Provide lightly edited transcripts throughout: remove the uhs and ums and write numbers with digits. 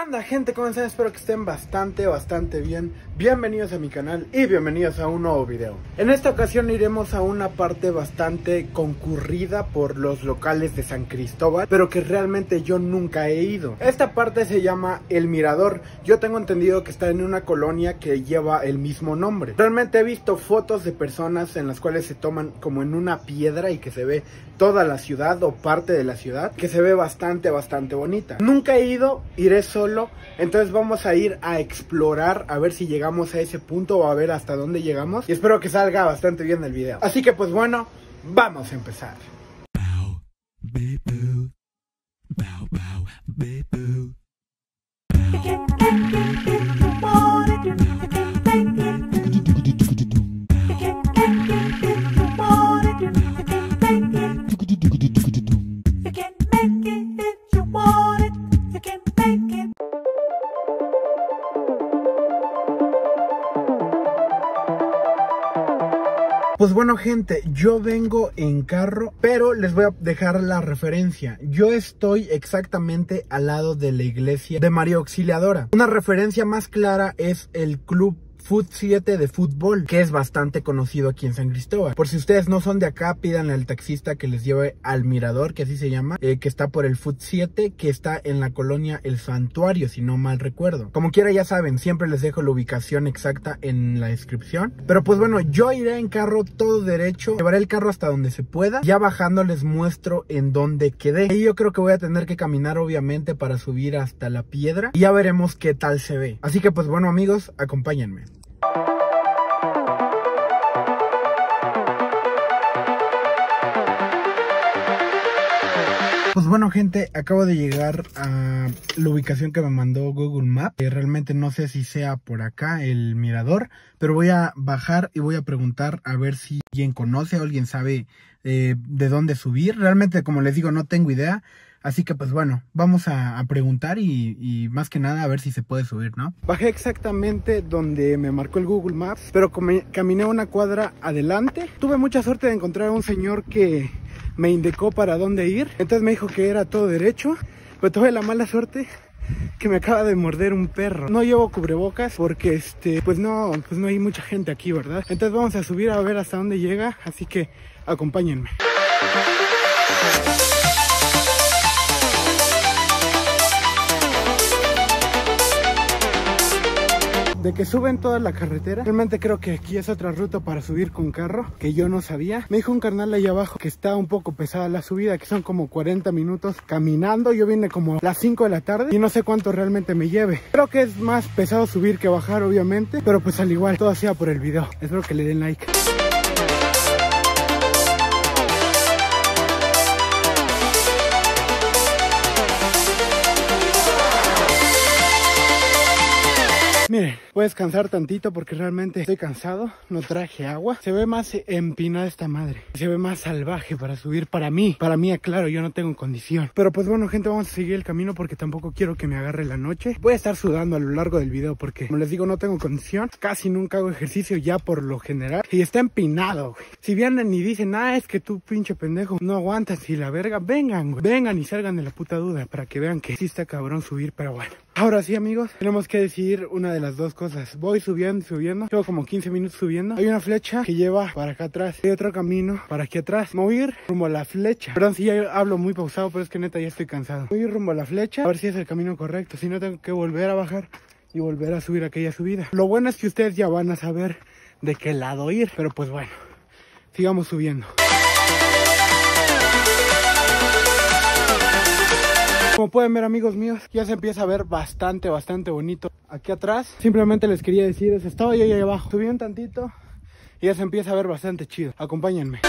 onda, gente? ¿Cómo están? Espero que estén bastante bien. Bienvenidos a mi canal y bienvenidos a un nuevo video. En esta ocasión iremos a una parte bastante concurrida por los locales de San Cristóbal, pero que realmente yo nunca he ido. Esta parte se llama El Mirador. Yo tengo entendido que está en una colonia que lleva el mismo nombre. Realmente he visto fotos de personas en las cuales se toman como en una piedra y que se ve toda la ciudad o parte de la ciudad, que se ve bastante bonita. Nunca he ido, iré solo, entonces vamos a ir a explorar, a ver si llegamos a ese punto o a ver hasta dónde llegamos, y espero que salga bastante bien el video. Así que pues bueno, vamos a empezar. Bow, beep, boo. Bow, bow, beep, boo. Pues bueno, gente, yo vengo en carro, pero les voy a dejar la referencia. Yo estoy exactamente al lado de la iglesia de María Auxiliadora. Una referencia más clara es el club Foot 7 de fútbol, que es bastante conocido aquí en San Cristóbal. Por si ustedes no son de acá, pídanle al taxista que les lleve al Mirador, que así se llama, que está por el Foot 7, que está en la colonia El Santuario, si no mal recuerdo. Como quiera, ya saben, siempre les dejo la ubicación exacta en la descripción. Pero pues bueno, yo iré en carro todo derecho, llevaré el carro hasta donde se pueda. Ya bajando les muestro en dónde quedé. Y yo creo que voy a tener que caminar, obviamente, para subir hasta la piedra. Y ya veremos qué tal se ve. Así que pues bueno, amigos, acompáñenme. Pues bueno, gente, acabo de llegar a la ubicación que me mandó Google Maps. Realmente no sé si sea por acá el mirador, pero voy a bajar y voy a preguntar a ver si alguien conoce o alguien sabe de dónde subir. Realmente, como les digo, no tengo idea. Así que pues bueno, vamos a preguntar y más que nada a ver si se puede subir, ¿no? Bajé exactamente donde me marcó el Google Maps, pero caminé una cuadra adelante. Tuve mucha suerte de encontrar a un señor que me indicó para dónde ir. Entonces me dijo que era todo derecho, pero tuve la mala suerte que me acaba de morder un perro. No llevo cubrebocas porque pues no hay mucha gente aquí, ¿verdad? Entonces vamos a subir a ver hasta dónde llega, así que acompáñenme. De que suben toda la carretera. Realmente creo que aquí es otra ruta para subir con carro, que yo no sabía. Me dijo un carnal ahí abajo que está un poco pesada la subida, que son como 40 minutos caminando. Yo vine como a las 5 de la tarde y no sé cuánto realmente me lleve. Creo que es más pesado subir que bajar, obviamente, pero pues al igual, todo sea por el video. Espero que le den like. Miren, voy a descansar tantito porque realmente estoy cansado, no traje agua. Se ve más empinada esta madre, se ve más salvaje para subir para mí, aclaro, yo no tengo condición. Pero pues bueno, gente, vamos a seguir el camino porque tampoco quiero que me agarre la noche. Voy a estar sudando a lo largo del video porque, como les digo, no tengo condición. Casi nunca hago ejercicio ya por lo general y está empinado, güey. Si vienen y dicen, es que tú pinche pendejo no aguantas y la verga, vengan, güey. Vengan y salgan de la puta duda para que vean que sí está cabrón subir, pero bueno. Ahora sí, amigos, tenemos que decidir una de las dos cosas. Voy subiendo, llevo como 15 minutos subiendo. Hay una flecha que lleva para acá atrás. Hay otro camino para aquí atrás. Me voy a ir rumbo a la flecha. Perdón si ya hablo muy pausado, pero es que neta ya estoy cansado. Voy a ir rumbo a la flecha, a ver si es el camino correcto. Si no, tengo que volver a bajar y volver a subir aquella subida. Lo bueno es que ustedes ya van a saber de qué lado ir. Pero pues bueno, sigamos subiendo. Como pueden ver, amigos míos, ya se empieza a ver bastante bonito aquí atrás. Simplemente les quería decir eso, estaba yo ahí abajo, subí un tantito y ya se empieza a ver bastante chido. Acompáñenme.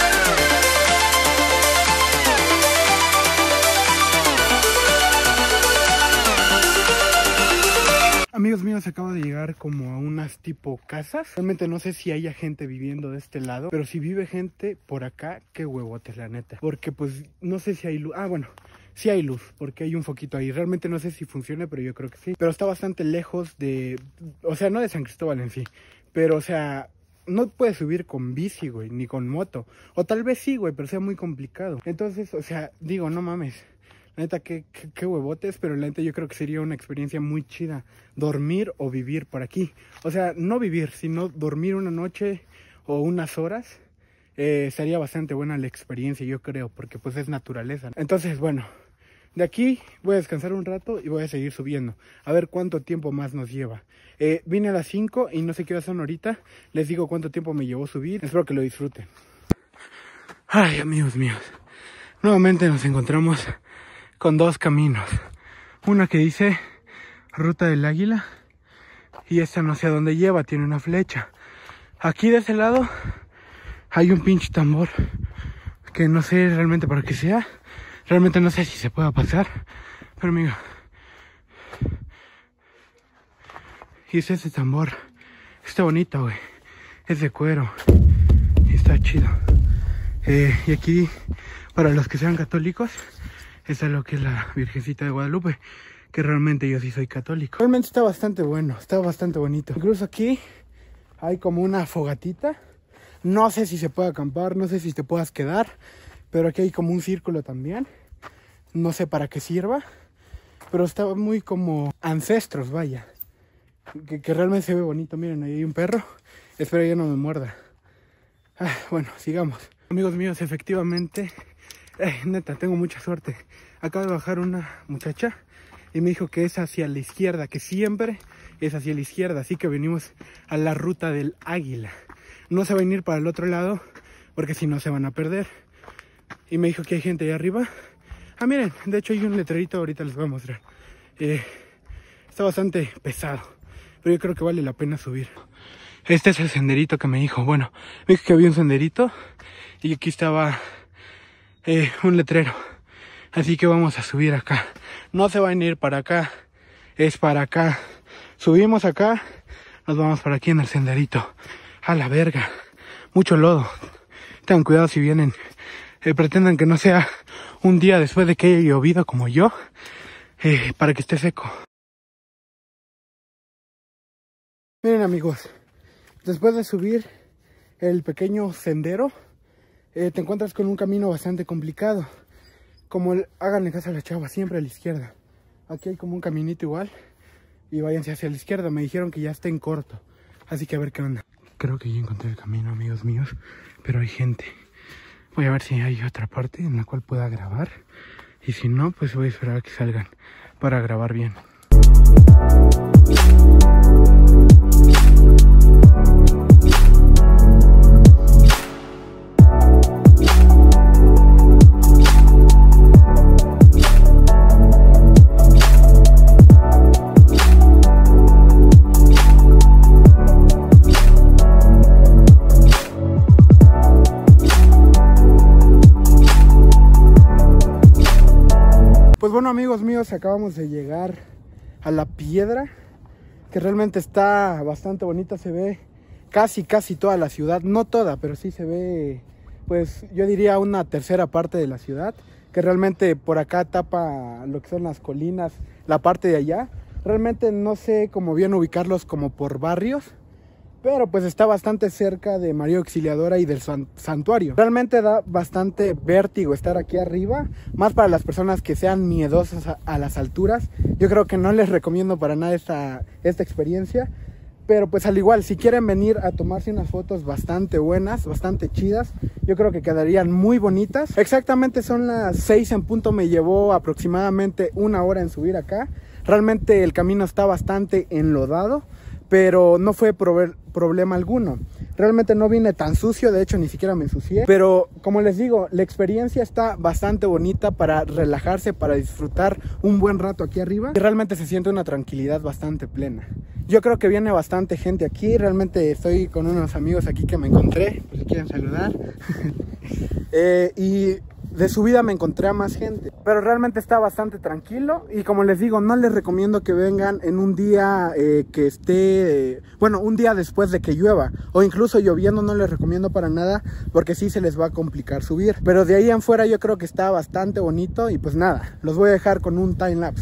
Amigos míos, acabo de llegar como a unas tipo casas. Realmente no sé si haya gente viviendo de este lado, pero si vive gente por acá, qué huevotes, la neta. Porque pues no sé si hay luz. Bueno, sí hay luz, porque hay un foquito ahí. Realmente no sé si funciona, pero yo creo que sí. Pero está bastante lejos de... O sea, no de San Cristóbal en sí. Pero, o sea, no puedes subir con bici, güey, ni con moto. O tal vez sí, güey, pero sea muy complicado. Entonces, o sea, digo, no mames. Neta, qué huevotes, pero la neta yo creo que sería una experiencia muy chida dormir o vivir por aquí. O sea, no vivir, sino dormir una noche o unas horas. Sería bastante buena la experiencia, yo creo, porque pues es naturaleza. Entonces, bueno, de aquí voy a descansar un rato y voy a seguir subiendo. A ver cuánto tiempo más nos lleva. Vine a las 5 y no sé qué hora son ahorita. Les digo cuánto tiempo me llevó subir. Espero que lo disfruten. Ay, amigos míos. Nuevamente nos encontramos con dos caminos. Una que dice Ruta del Águila y esta no sé a dónde lleva, tiene una flecha. Aquí de ese lado hay un pinche tambor que no sé realmente para qué sea. Realmente no sé si se pueda pasar, pero amigo, y es ese tambor. Está bonito, güey. Es de cuero y está chido. Y aquí, para los que sean católicos, esa es lo que es la Virgencita de Guadalupe, que realmente yo sí soy católico. Realmente está bastante bueno, está bastante bonito. Incluso aquí hay como una fogatita. No sé si se puede acampar, no sé si te puedas quedar, pero aquí hay como un círculo también. No sé para qué sirva, pero está muy como ancestros, vaya. Que realmente se ve bonito. Miren, ahí hay un perro. Espero ya no me muerda. Bueno, sigamos. Amigos míos, efectivamente, neta, tengo mucha suerte. Acaba de bajar una muchacha y me dijo que es hacia la izquierda, que siempre es hacia la izquierda. Así que venimos a la Ruta del Águila. No se va a venir para el otro lado porque si no se van a perder. Y me dijo que hay gente ahí arriba. Miren, de hecho hay un letrerito, ahorita les voy a mostrar. Está bastante pesado, pero yo creo que vale la pena subir. Este es el senderito que me dijo. Bueno, me dijo que había un senderito y aquí estaba un letrero. Así que vamos a subir acá. No se van a ir para acá, es para acá. Subimos acá, nos vamos para aquí en el senderito. A la verga, mucho lodo. Tengan cuidado si vienen. Pretendan que no sea un día después de que haya llovido como yo, para que esté seco. Miren amigos, después de subir el pequeño sendero, te encuentras con un camino bastante complicado. Háganle caso a la chava, siempre a la izquierda. Aquí hay como un caminito igual y váyanse hacia la izquierda. Me dijeron que ya está en corto, así que a ver qué onda. Creo que ya encontré el camino, amigos míos, pero hay gente. Voy a ver si hay otra parte en la cual pueda grabar. Y si no, pues voy a esperar a que salgan para grabar bien. Pues bueno amigos míos, acabamos de llegar a la piedra, que realmente está bastante bonita. Se ve casi toda la ciudad, no toda, pero sí se ve, pues yo diría una tercera parte de la ciudad, que realmente por acá tapa lo que son las colinas, la parte de allá. Realmente no sé cómo bien ubicarlos como por barrios, pero pues está bastante cerca de María Auxiliadora y del santuario. Realmente da bastante vértigo estar aquí arriba, más para las personas que sean miedosas a las alturas. Yo creo que no les recomiendo para nada esta experiencia, pero pues al igual, si quieren venir a tomarse unas fotos bastante buenas, bastante chidas, yo creo que quedarían muy bonitas. Exactamente son las 6 en punto, me llevó aproximadamente 1 hora en subir acá. Realmente el camino está bastante enlodado, pero no fue problema alguno. Realmente no vine tan sucio, de hecho ni siquiera me ensucié. Pero como les digo, la experiencia está bastante bonita para relajarse, para disfrutar un buen rato aquí arriba. Y realmente se siente una tranquilidad bastante plena. Yo creo que viene bastante gente aquí. Realmente estoy con unos amigos aquí que me encontré, pues si quieren saludar. Y de subida me encontré a más gente, pero realmente está bastante tranquilo. Y como les digo, no les recomiendo que vengan en un día que esté, bueno, un día después de que llueva, o incluso lloviendo no les recomiendo para nada, porque sí se les va a complicar subir. Pero de ahí en fuera yo creo que está bastante bonito. Y pues nada, los voy a dejar con un time lapse.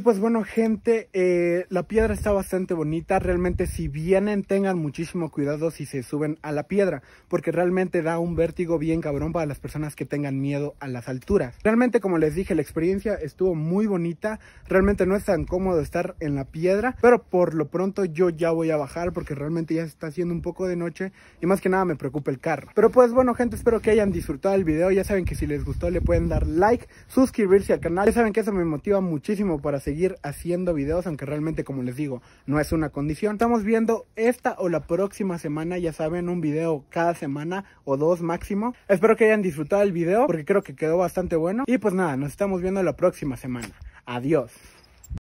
pues bueno, gente, la piedra está bastante bonita. Realmente si vienen, tengan muchísimo cuidado si se suben a la piedra, porque realmente da un vértigo bien cabrón para las personas que tengan miedo a las alturas. Realmente, como les dije, la experiencia estuvo muy bonita. Realmente no es tan cómodo estar en la piedra, pero por lo pronto yo ya voy a bajar porque realmente ya se está haciendo un poco de noche y más que nada me preocupa el carro. Pero pues bueno, gente, espero que hayan disfrutado el video. Ya saben que si les gustó le pueden dar like, suscribirse al canal. Ya saben que eso me motiva muchísimo para seguir haciendo videos, aunque realmente, como les digo, no es una condición. Estamos viendo esta o la próxima semana, ya saben, un video cada semana o 2 máximo. Espero que hayan disfrutado el video porque creo que quedó bastante bueno. Y pues nada, nos estamos viendo la próxima semana. Adiós.